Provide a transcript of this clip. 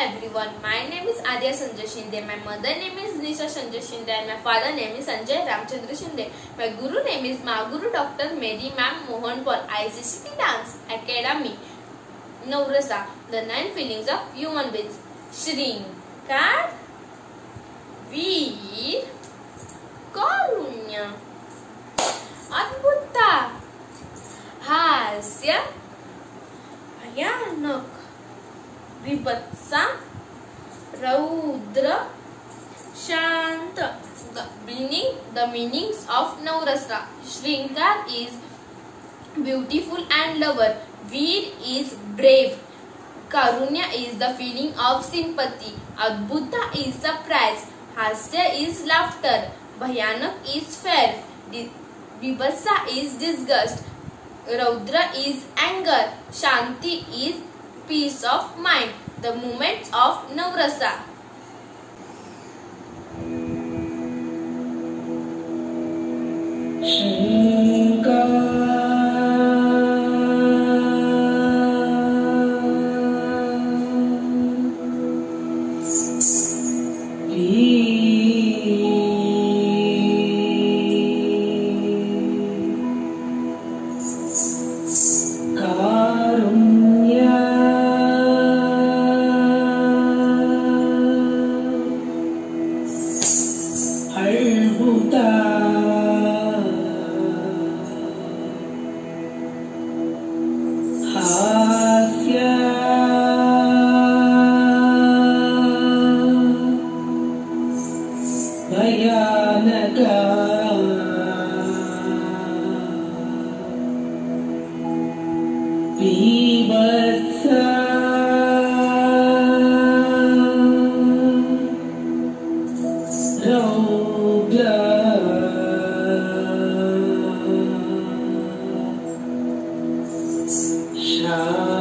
everyone. My name is Arya Sanjay Shinde. My mother name is Nisha Sanjay Shinde and my father name is Sanjay Ramchandra Shinde. My guru name is Maguru Dr. Mary Ma'am Mohanpal, ICCT Dance Academy, Navrasa. The 9 feelings of human beings: Shrinkar, Veer, Karunya, Adbhuta, Hasya, Bhayanak, Vibhatsa, Raudra, Shanta. The meanings of Navrastra: Shrinkar is beautiful and lover. Veer is brave. Karunya is the feeling of sympathy. Adbhuta is surprise. Hasya is laughter. Bhayanak is fear. Vibhatsa is disgust. Raudra is anger. Shanti is peace of mind. The movements of Navrasa: Shah